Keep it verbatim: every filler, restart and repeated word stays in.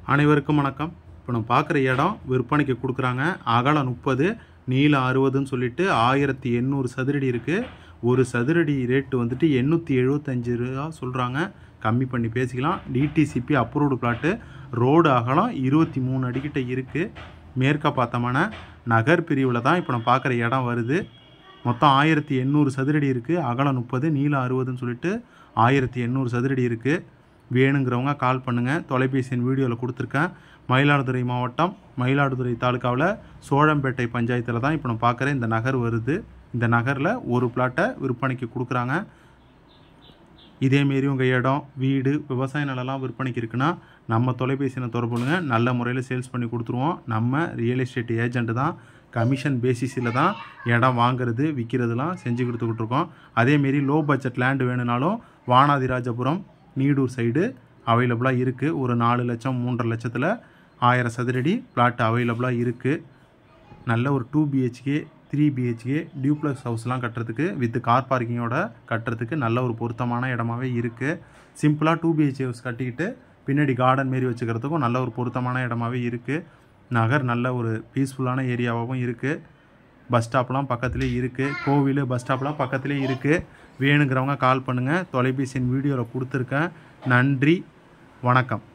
அனைவருக்கும் வணக்கம். இப்போ நம்ம பார்க்குற இடம் விற்பனைக்கு கொடுக்குறாங்க. அகலம் முப்பது, நீளம் அறுபதுன்னு சொல்லிட்டு ஆயிரத்தி எண்ணூறு சதுரடி இருக்குது. ஒரு சதுரடி ரேட்டு வந்துட்டு எண்ணூற்றி எழுபத்தஞ்சு ரூபா சொல்கிறாங்க. கம்மி பண்ணி பேசிக்கலாம். DTCP approved plot. ரோடு அகலம் இருபத்தி மூணு அடிக்கிட்ட இருக்குது. மேற்க பார்த்தோம்னா நகர் பிரிவில் தான் இப்போ நம்ம பார்க்குற இடம் வருது. மொத்தம் ஆயிரத்தி எண்ணூறு சதுரடி இருக்குது. அகலம் முப்பது, நீளம் அறுபதுன்னு சொல்லிட்டு ஆயிரத்தி எண்ணூறு சதுரடி இருக்குது. வேணுங்கிறவங்க கால் பண்ணுங்கள். தொலைபேசியின் வீடியோவில் கொடுத்துருக்கேன். மயிலாடுதுறை மாவட்டம் மயிலாடுதுறை தாலுக்காவில் சோழம்பேட்டை பஞ்சாயத்தில் தான் இப்போ நம்ம பார்க்குற இந்த நகர் வருது. இந்த நகரில் ஒரு பிளாட்டை விற்பனைக்கு கொடுக்குறாங்க. இதேமாரி உங்கள் இடம், வீடு, விவசாய நிலம்லாம் விற்பனைக்கு இருக்குன்னா நம்ம தொலைபேசியில் தொடர்பு கொள்ளுங்க. நல்ல முறையில் சேல்ஸ் பண்ணி கொடுத்துருவோம். நம்ம ரியல் எஸ்டேட் ஏஜென்ட்டு தான். கமிஷன் பேசிஸில் தான் இடம் வாங்குறது விற்கிறதுலாம் செஞ்சு கொடுத்துக்கிட்டு இருக்கோம். அதேமாரி லோ பட்ஜெட் லேண்டு வேணுனாலும் வானாதிராஜபுரம் நீடூர் சைடு அவைலபிளாக இருக்குது. ஒரு நாலு லட்சம் மூன்றரை லட்சத்தில் ஆயிரம் சதுரடி பிளாட் அவைலபிளாக இருக்குது. நல்ல ஒரு two BHK three BHK duplex ஹவுஸ்லாம் கட்டுறதுக்கு வித் கார் பார்க்கிங்கோட கட்டுறதுக்கு நல்ல ஒரு பொருத்தமான இடமாவே இருக்குது. சிம்பிளாக டூ பிஹெச்கே ஹவுஸ் கட்டிக்கிட்டு பின்னாடி கார்டன் மாரி வச்சுக்கிறதுக்கும் நல்ல ஒரு பொருத்தமான இடமாவே இருக்குது. நகர் நல்ல ஒரு பீஸ்ஃபுல்லான ஏரியாவாகவும் இருக்குது. பஸ் ஸ்டாப்லாம் பக்கத்துலேயே இருக்குது. கோவில் பஸ் ஸ்டாப்லாம் பக்கத்துலேயே இருக்குது. வேணுங்கிறவங்க கால் பண்ணுங்கள். தொலைபேசியின் வீடியோவில் கொடுத்துருக்கேன். நன்றி, வணக்கம்.